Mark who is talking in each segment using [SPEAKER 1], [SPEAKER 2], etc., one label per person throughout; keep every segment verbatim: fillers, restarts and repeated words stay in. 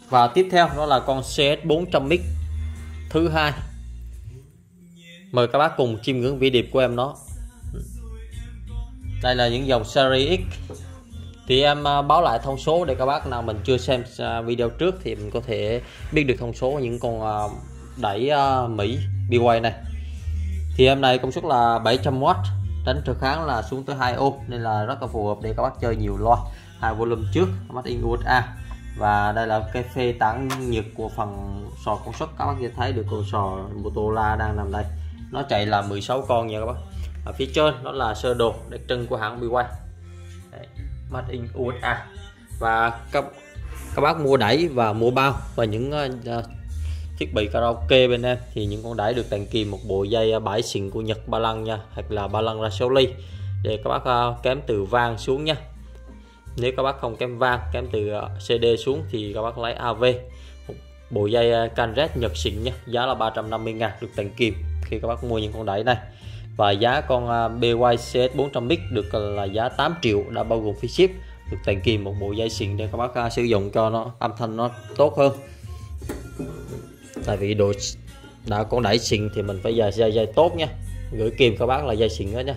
[SPEAKER 1] Và tiếp theo đó là con xê ét bốn trăm Mix thứ hai. Mời các bác cùng chiêm ngưỡng vĩ điệp của em nó. Đây là những dòng series X. Thì em báo lại thông số để các bác nào mình chưa xem video trước thì mình có thể biết được thông số những con đẩy Mỹ bê quay này. Thì em này công suất là bảy trăm oát, đánh trở kháng là xuống tới hai ôm nên là rất là phù hợp để các bác chơi nhiều loa. Hai volume trước, made in u ét a. Và đây là cái phê tản nhiệt của phần sò công suất. Các bác sẽ thấy được con sò Motorola đang nằm đây. Nó chạy là mười sáu con nha các bác. Ở phía trên đó là sơ đồ đặc trưng của hãng bê quay. Đấy, made in u ét a. Và các các bác mua đẩy và mua bao và những uh, thiết bị karaoke bên em thì những con đẩy được tặng kèm một bộ dây bãi xịn của Nhật ba lăng nha, hoặc là ba lăng ra sáu ly để các bác uh, kém từ vang xuống nha. Nếu các bác không kém vang, kém từ uh, xê đê xuống thì các bác lấy a vê, một bộ dây uh, Canret Nhật xịn nha, giá là ba trăm năm mươi ngàn, được tặng kèm khi các bác mua những con đẩy này. Và giá con uh, bê quay xê ét bốn trăm Mix được uh, là giá tám triệu, đã bao gồm phí ship, được tặng kèm một bộ dây xịn để các bác uh, sử dụng cho nó âm thanh nó tốt hơn. Tại vì đồ đã con đẩy xịn thì mình phải dây dây dây tốt nha, gửi kèm các bác là dây xịn đó nha.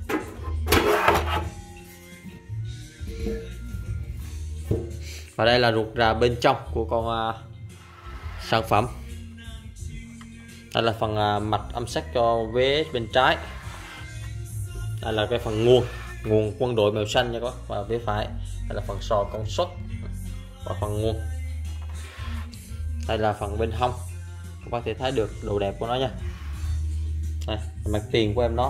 [SPEAKER 1] Và đây là ruột rà bên trong của con uh, sản phẩm. Đây là phần uh, mạch âm sắc cho vê ét bên trái. Đây là cái phần nguồn nguồn quân đội màu xanh nha các bác. Và phía phải đây là phần sò công suất và phần nguồn. Đây là phần bên hông, các bác thể thấy được độ đẹp của nó nha. Đây, mặt tiền của em nó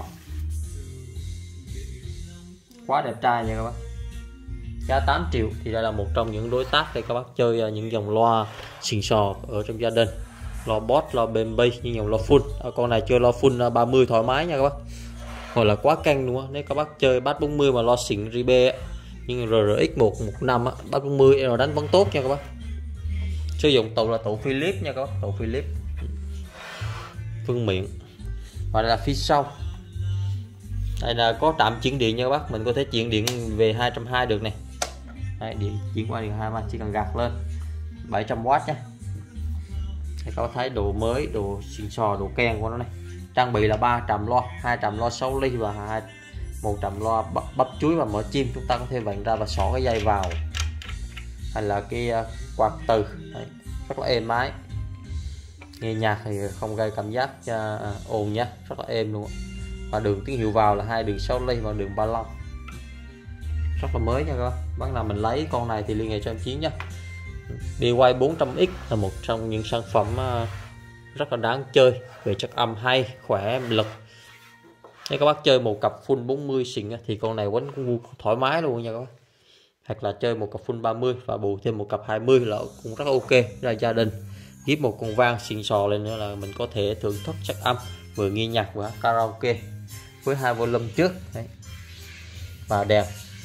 [SPEAKER 1] quá đẹp trai nha các bác. Giá tám triệu thì đây là một trong những đối tác để các bác chơi những dòng loa xịn sò ở trong gia đình, loa boss, loa bê bê, những dòng loa full. À, con này chơi loa full ba mươi thoải mái nha các bác, hoặc là quá căng luôn á. Nếu các bác chơi bass bốn mươi mà loa xịn Ribe nhưng rờ rờ ích một một năm á, bass bốn mươi rồi đánh vẫn tốt nha các bác. Sử dụng tụ là tụ Philips nha các bác, tụ Philips phương miệng. Và đây là phía sau, đây là có trạm chuyển điện nha các bác, mình có thể chuyển điện về hai trăm hai mươi được này. Đây, điện chuyển qua điện hai mươi chỉ cần gạt lên bảy trăm oát nhé. Đây, các bác thấy độ mới, độ xịn sò, độ keng của nó này. Trang bị là ba trạm loa, hai trạm loa sáu ly và hai một trạm loa bắp, bắp chuối và mở chim. Chúng ta có thể vặn ra và xỏ cái dây vào, hay là cái uh, quạt từ. Đấy, rất là êm ái, nghe nhạc thì không gây cảm giác uh, ồn nhé, rất là êm luôn. Và đường tín hiệu vào là hai đường sáu ly và đường ba lăng, rất là mới nha các bác. Bác nào mình lấy con này thì liên hệ cho em Chiến nhé. bê quay bốn trăm X là một trong những sản phẩm uh, rất là đáng chơi về chất âm hay, khỏe, lực. Nếu các bác chơi một cặp full bốn mươi xịn thì con này quánh cũng thoải mái luôn nha các bác. Hoặc là chơi một cặp full ba mươi và bù thêm một cặp hai mươi là cũng rất ok ra gia đình. Ghép một con vang xịn sò lên nữa là mình có thể thưởng thức chất âm, vừa nghe nhạc vừa karaoke với hai volume trước. Đấy. Và đèn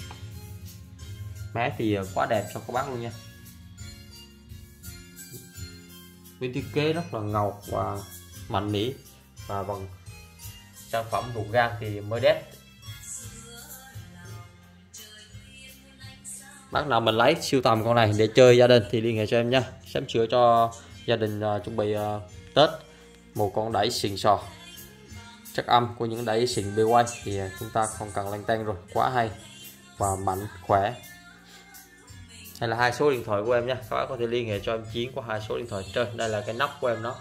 [SPEAKER 1] máy thì quá đẹp cho các bác luôn nha. Với thiết kế rất là ngầu và mạnh mẽ, và bằng sản phẩm ruột gan thì mới đẹp. Bác nào mình lấy siêu tầm con này để chơi gia đình thì liên hệ cho em nha. Sắm sửa cho gia đình uh, chuẩn bị uh, Tết một con đẩy xịn sò. Chất âm của những đẩy xịn bê quay thì uh, chúng ta không cần lăn tăn rồi, quá hay và mạnh, khỏe. Đây là hai số điện thoại của em nha, các bác có thể liên hệ cho em Chiến qua hai số điện thoại trên. Đây là cái nắp của em nó.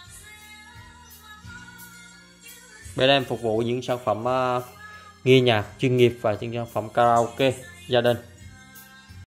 [SPEAKER 1] Bên em phục vụ những sản phẩm uh, nghe nhạc chuyên nghiệp và những sản phẩm karaoke gia đình.